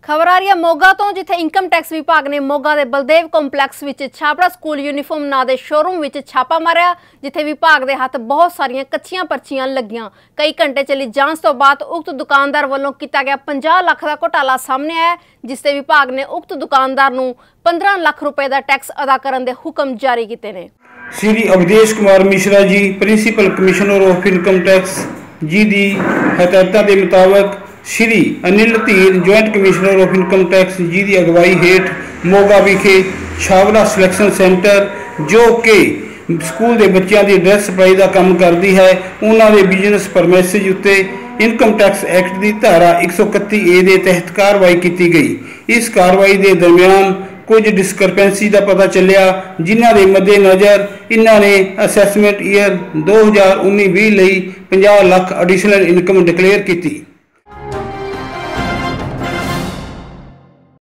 खबर आ रही है मोगा तो, जिथे इनकम टैक्स विभाग ने मोगा के बलदेव कंपलैक्स विच छापड़ा स्कूल यूनीफॉर्म नां दे शोरूम विच छापा मारिया, जिथे विभाग के हथ बहुत सारिया कच्चियां पर्चियां लगियां। कई घंटे चली जांच तो बाद उक्त दुकानदार वालों किया गया 50 लाख का घोटाला सामने आया, जिससे विभाग ने उक्त दुकानदार नूं 15 लाख रुपए का टैक्स अदा करने के हुक्म जारी किए ने। Shri Avdhesh Kumar Mishra ji principal commissioner of income tax ji की हदायतों के मुताबिक Shri Anil Dhir joint commissioner of income tax ji की अगवाई हेठ मोगा विखे छावड़ा सिलेक्शन सेंटर जो कि स्कूल के बच्चों की ड्रैस सप्लाई का काम करती है, उन्होंने बिजनेस परमिसेज उत्ते इनकम टैक्स एक्ट की धारा 131A के तहत कार्रवाई की गई। इस कार्रवाई के दरमियान कुछ डिस्क्रपेंसी का पता चलिया, जिन्हों के मद्देनज़र इन्होंने असैसमेंट ईयर 2019-20 ਲਈ 50 लाख एडिशनल इनकम डिक्लेयर की।